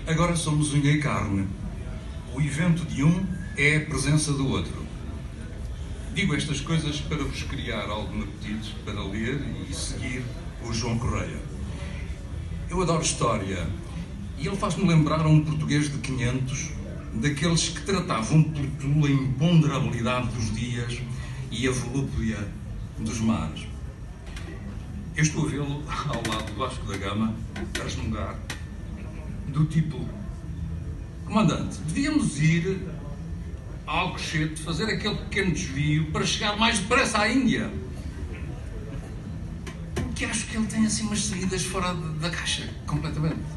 Agora somos unha e carne. O evento de um é a presença do outro. Digo estas coisas para vos criar algum apetite para ler e seguir o João Correia. Eu adoro história e ele faz-me lembrar um português de 500, daqueles que tratavam por tu a imponderabilidade dos dias e a volúpia dos mares. Eu estou a vê-lo ao lado do Vasco da Gama a resmungar, do tipo: comandante, devíamos ir a Alcochete fazer aquele pequeno desvio para chegar mais depressa à Índia. Porque acho que ele tem assim umas saídas fora da caixa, completamente.